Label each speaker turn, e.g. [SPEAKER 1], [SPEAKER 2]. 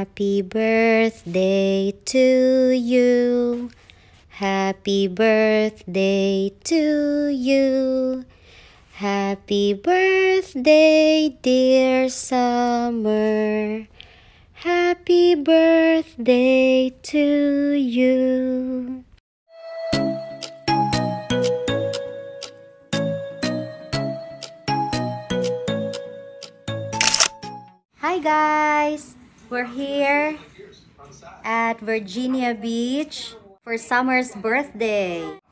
[SPEAKER 1] Happy birthday to you. Happy birthday to you. Happy birthday, dear Summer. Happy birthday to you. Hi guys! We're here at Virginia Beach for Summer's birthday.